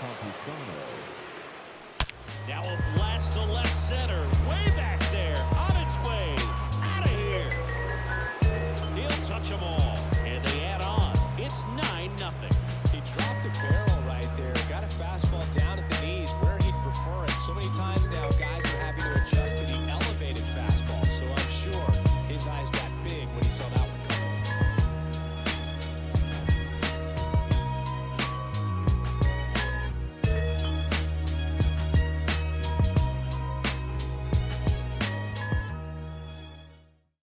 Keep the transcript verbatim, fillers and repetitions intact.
Now a blast to left center, way back there, on its way, out of here. He'll touch them all, and they add on. It's nine nothing. He dropped the barrel right there, got a fastball down at the knees where he'd prefer it. So many times now